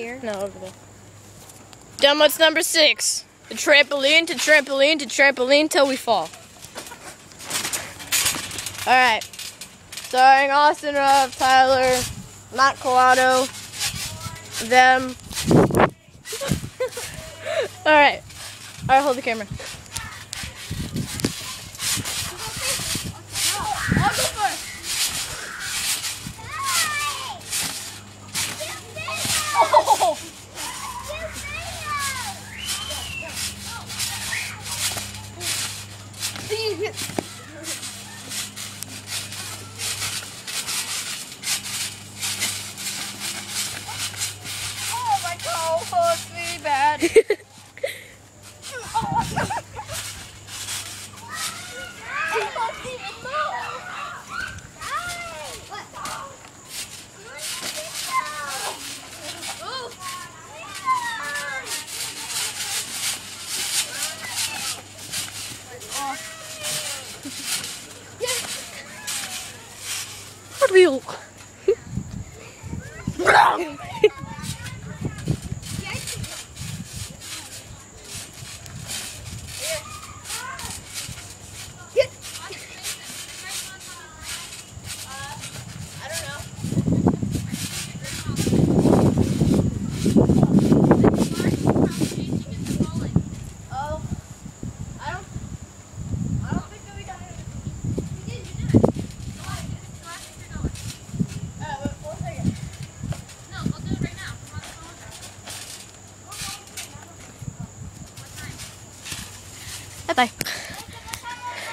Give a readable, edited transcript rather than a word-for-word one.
here? No, over there. Done what's number 6. The trampoline to trampoline to trampoline till we fall. Alright. Starring Austin, Ruff, Tyler, Matt Colado, them. Alright. Alright, hold the camera. I'll go first. Oh. Oh my God! Oh, it's really bad. Real. Bye-bye.